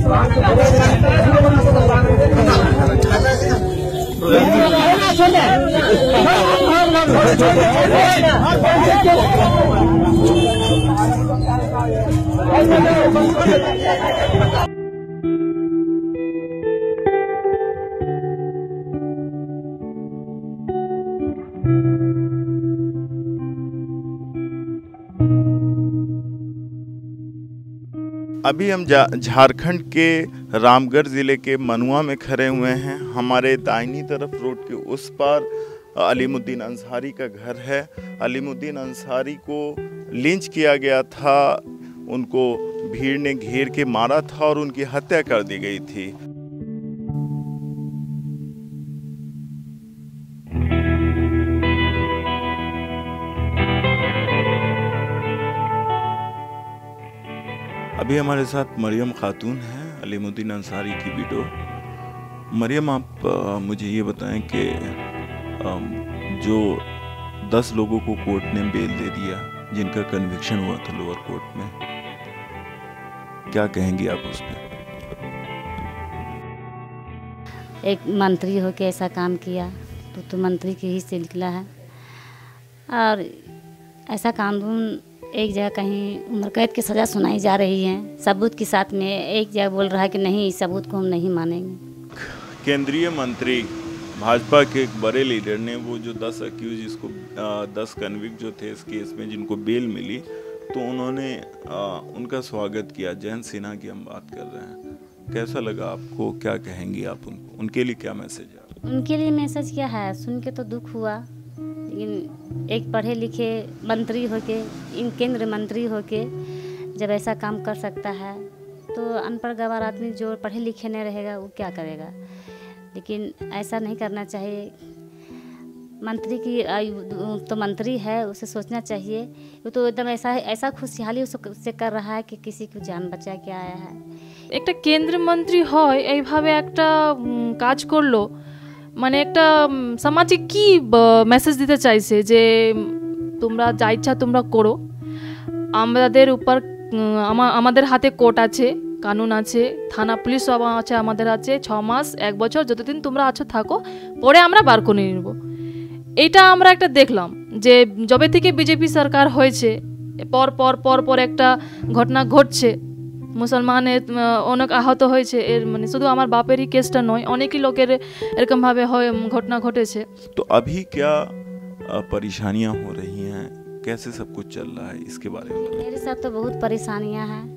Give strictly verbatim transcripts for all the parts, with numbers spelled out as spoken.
अभी हम झारखंड के रामगढ़ ज़िले के मनुआ में खड़े हुए हैं। हमारे दाहिनी तरफ रोड के उस पार अलीमुद्दीन अंसारी का घर है। अलीमुद्दीन अंसारी को लिंच किया गया था, उनको भीड़ ने घेर के मारा था और उनकी हत्या कर दी गई थी। अभी हमारे साथ मरियम खातून हैं, अलीमुद्दीन अंसारी की विडो। मरियम, आप आ, मुझे ये बताएं कि जो दस लोगों को कोर्ट ने बेल दे दिया, जिनका कन्विक्शन हुआ था लोअर कोर्ट में, क्या कहेंगी आप उस पर? एक मंत्री हो के ऐसा काम किया तो तो मंत्री के ही से निकला है। और ऐसा कानून एक जगह कहीं उम्र कैद की सज़ा सुनाई जा रही है सबूत के साथ में, एक जगह बोल रहा है कि नहीं इस सबूत को हम नहीं मानेंगे। केंद्रीय मंत्री भाजपा के एक बड़े लीडर ने वो जो दस अक्यूज जिसको दस कन्विक्ट जो थे इस केस में जिनको बेल मिली, तो उन्होंने आ, उनका स्वागत किया। जयंत सिन्हा की हम बात कर रहे हैं, कैसा लगा आपको? क्या कहेंगी आप उनको? उनके लिए क्या मैसेज है? उनके लिए मैसेज क्या है, सुन के तो दुख हुआ, लेकिन एक पढ़े लिखे मंत्री होके, इन केंद्र मंत्री होके जब ऐसा काम कर सकता है तो अनपढ़ गवार आदमी जो पढ़े लिखे नहीं रहेगा वो क्या करेगा। लेकिन ऐसा नहीं करना चाहिए। मंत्री की आयु तो मंत्री है, उसे सोचना चाहिए। वो तो एकदम ऐसा ऐसा खुशहाली उससे कर रहा है कि किसी को जान बचा के आया है। একটা কেন্দ্র মন্ত্রী হয় এইভাবে একটা কাজ করলো, মানে একটা সমাজে কি মেসেজ দিতে চাইছে যে তোমরা যা ইচ্ছা তোমরা করো, আমাদের উপর আমাদের হাতে কোর্ট আছে, কানুন আছে, থানা পুলিশ সব আছে, আমাদের আছে ছ মাস এক বছর যতদিন তোমরা আছো থাকো, পরে আমরা বার করে নেব। এইটা আমরা একটা দেখলাম যে যবে থেকে বিজেপি সরকার হয়েছে পর পর পর পর একটা ঘটনা ঘটছে, মুসলমানের অনেক আহত হয়েছে। এর মানে শুধু আমার বাপেরই কেসটা নয়, অনেকই লোকের এরকম ভাবে ঘটনা ঘটেছে। तो अभी क्या परेशानियां हो रही हैं, कैसे सब कुछ चल रहा है, इसके बारे में? मेरे साथ तो बहुत परेशानियां हैं।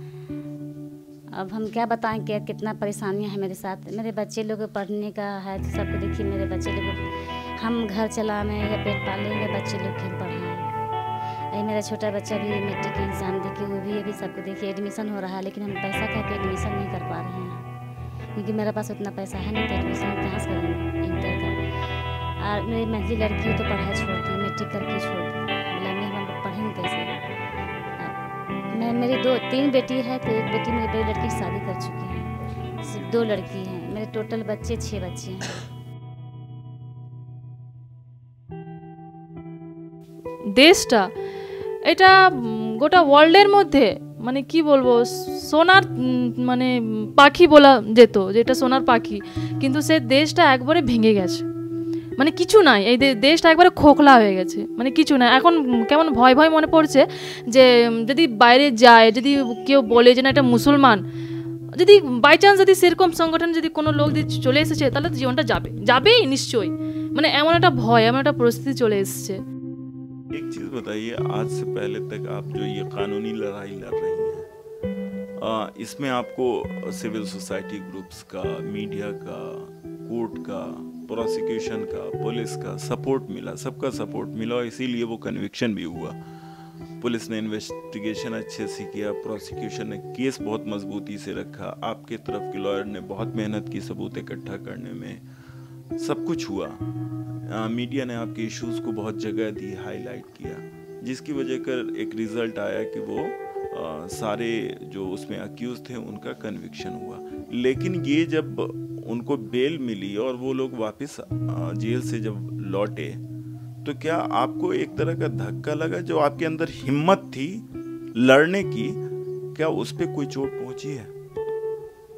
अब हम क्या बताएं कि कितना परेशानियां हैं मेरे साथ। मेरे बच्चे लोग पढ़ने का है तो सबको देखिए, मेरे बच्चे लोग हम घर चलाने या पेट पालने या बच्चे लोग हम पढ़ाएं। अभी मेरा छोटा बच्चा भी मैट्रिक के एग्ज़ाम देके वो भी अभी सबको देखिए एडमिशन हो रहा है, लेकिन हम पैसा खा के एडमिशन नहीं कर पा रहे हैं क्योंकि मेरा पास उतना पैसा है नहीं, तो एडमिशन कहाँ से करेंगे इंटर का। और मेरी महली लड़की तो पढ़ाई छोड़ दी, मैट्रिक करके छोड़ दी, बोला मैं हम पढ़ेंगे कैसे। मैं मेरी दो तीन बेटी है, तो एक बेटी मेरी बड़ी लड़की शादी कर चुकी है, सिर्फ दो लड़की हैं। मेरे टोटल बच्चे छः बच्चे हैं। দেশটা এটা গোটা ওয়ার্ল্ডের মধ্যে মানে কি বলবো সোনার মানে পাখি বলা যেত, যেটা সোনার পাখি, কিন্তু সে দেশটা একবারে ভেঙে গেছে, মানে কিছু নাই। এই দেশটা একবারে খোখলা হয়ে গেছে, মানে কিছু নাই। এখন কেমন ভয় ভয় মনে পড়ছে যে যদি বাইরে যায়, যদি কেউ বলে যে না এটা মুসলমান, যদি বাই চান্স যদি সেরকম সংগঠন যদি কোনো লোক যদি চলে এসেছে তাহলে জীবনটা যাবে যাবেই নিশ্চয়ই, মানে এমন একটা ভয়, এমন একটা পরিস্থিতি চলে এসেছে। एक चीज़ बताइए, आज से पहले तक आप जो ये कानूनी लड़ाई लड़ रही हैं, इसमें आपको सिविल सोसाइटी ग्रुप्स का, मीडिया का, कोर्ट का, प्रोसिक्यूशन का, पुलिस का सपोर्ट मिला, सबका सपोर्ट मिला, इसीलिए वो कन्विक्शन भी हुआ। पुलिस ने इन्वेस्टिगेशन अच्छे से किया, प्रोसिक्यूशन ने केस बहुत मजबूती से रखा, आपके तरफ के लॉयर ने बहुत मेहनत की सबूत इकट्ठा करने में, सब कुछ हुआ। आ, मीडिया ने आपके इश्यूज़ को बहुत जगह दी, हाईलाइट किया, जिसकी वजह कर एक रिज़ल्ट आया कि वो आ, सारे जो उसमें अक्यूज़ थे उनका कन्विक्शन हुआ। लेकिन ये जब उनको बेल मिली और वो लोग वापस जेल से जब लौटे, तो क्या आपको एक तरह का धक्का लगा? जो आपके अंदर हिम्मत थी लड़ने की, क्या उस पर कोई चोट पहुंची है?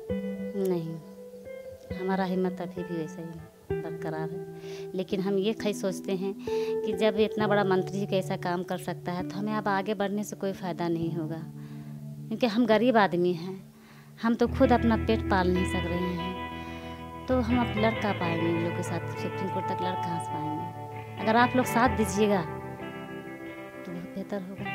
नहीं, हमारा हिम्मत अभी भी वैसे ही बरकरार है। लेकिन हम ये खई सोचते हैं कि जब इतना बड़ा मंत्री कैसा काम कर सकता है तो हमें अब आगे बढ़ने से कोई फ़ायदा नहीं होगा, क्योंकि हम गरीब आदमी हैं, हम तो खुद अपना पेट पाल नहीं सक रहे हैं, तो हम अब लड़ कहाँ पाएंगे इन लोगों के साथ, सुप्रीम कोर्ट तक लड़ कहाँ से पाएंगे। अगर आप लोग साथ दीजिएगा तो बहुत बेहतर होगा।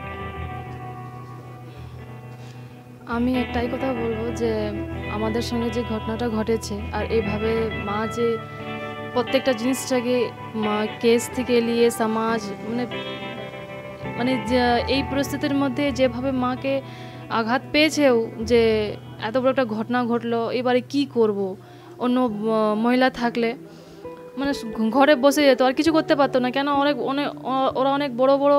আমি একটাই কথা বলবো যে আমাদের সঙ্গে যে ঘটনাটা ঘটেছে আর এইভাবে মা যে প্রত্যেকটা জিনিসটাকে কেস থেকে নিয়ে সমাজ মানে মানে এই পরিস্থিতির মধ্যে যেভাবে মাকে আঘাত পেয়েছেও যে এত বড় একটা ঘটনা ঘটলো, এবারে কি করব, অন্য মহিলা থাকলে মানে ঘরে বসে যেত, আর কিছু করতে পারতো না। কেন অনেক অনেক ওরা অনেক বড় বড়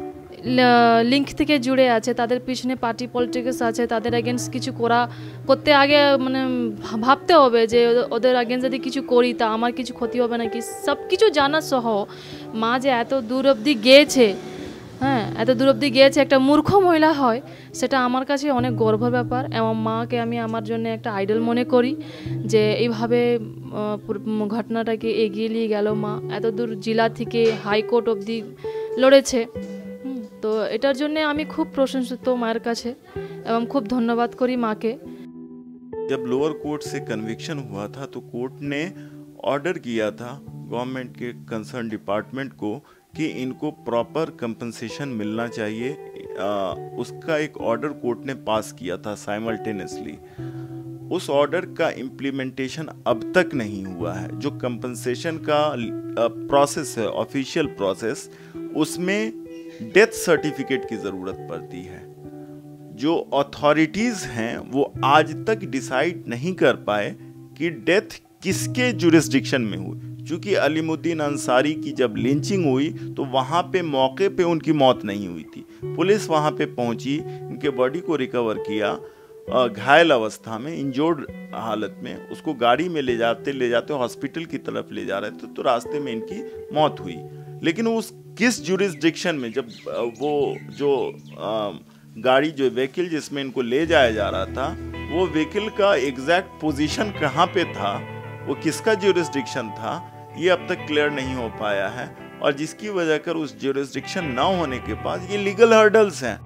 লিঙ্ক থেকে জুড়ে আছে, তাদের পিছনে পার্টি পলিটিক্স আছে, তাদের এগেনস্ট কিছু করা করতে আগে মানে ভাবতে হবে যে ওদের এগেনস্ট যদি কিছু করি তা আমার কিছু ক্ষতি হবে নাকি, সব কিছু জানা সহ মা যে এত দূর অবধি গিয়েছে, হ্যাঁ এত দূর অবধি গিয়েছে, একটা মূর্খ মহিলা হয় সেটা আমার কাছে অনেক গর্বের ব্যাপার। এবং মাকে আমি আমার জন্য একটা আইডল মনে করি যে এইভাবে ঘটনাটাকে এগিয়ে নিয়ে গেল মা, এত দূর জেলা থেকে হাইকোর্ট অবধি লড়েছে। তো এটার জন্য আমি খুব প্রশংসিত মায়ের কাছে এবং খুব ধন্যবাদ করি মাকে। जब लोअर कोर्ट से कन्विक्शन हुआ था तो कोर्ट ने ऑर्डर किया था गवर्नमेंट के कंसर्न डिपार्टमेंट को कि इनको प्रॉपर कंपनसेशन मिलना चाहिए। आ, उसका एक ऑर्डर कोर्ट ने पास किया था साइमल्टेनियसली। उस ऑर्डर का इम्प्लीमेंटेशन अब तक नहीं हुआ है। जो कंपनसेशन का प्रोसेस है, ऑफिशियल प्रोसेस, उसमें डेथ सर्टिफिकेट की ज़रूरत पड़ती है। जो अथॉरिटीज़ हैं वो आज तक डिसाइड नहीं कर पाए कि डेथ किसके जुरिस्डिक्शन में हुई। चूँकि अलीमुद्दीन अंसारी की जब लिंचिंग हुई तो वहाँ पे मौके पे उनकी मौत नहीं हुई थी। पुलिस वहाँ पे पहुँची, इनके बॉडी को रिकवर किया, घायल अवस्था में, इंजोर्ड हालत में, उसको गाड़ी में ले जाते ले जाते हॉस्पिटल की तरफ ले जा रहे थे तो रास्ते में इनकी मौत हुई। लेकिन उस किस जुरिस्डिक्शन में, जब वो जो आ, गाड़ी जो व्हीकल जिसमें इनको ले जाया जा रहा था, वो व्हीकल का एग्जैक्ट पोजीशन कहाँ पे था, वो किसका जुरिस्डिक्शन था, ये अब तक क्लियर नहीं हो पाया है। और जिसकी वजह कर उस जुरिस्डिक्शन ना होने के बाद ये लीगल हर्डल्स हैं।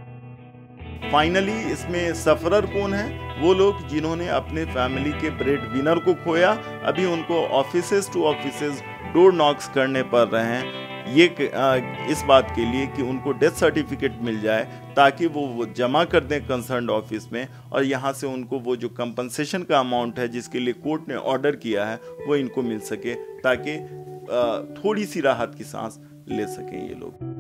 फाइनली इसमें सफरर कौन है? वो लोग जिन्होंने अपने फैमिली के ब्रेड विनर को खोया। अभी उनको offices to offices door knocks करने पड़ रहे हैं ये इस बात के लिए कि उनको डेथ सर्टिफिकेट मिल जाए, ताकि वो, वो जमा कर दें कंसर्न ऑफिस में और यहाँ से उनको वो जो कंपनसेशन का अमाउंट है जिसके लिए कोर्ट ने ऑर्डर किया है वो इनको मिल सके, ताकि थोड़ी सी राहत की सांस ले सकें ये लोग।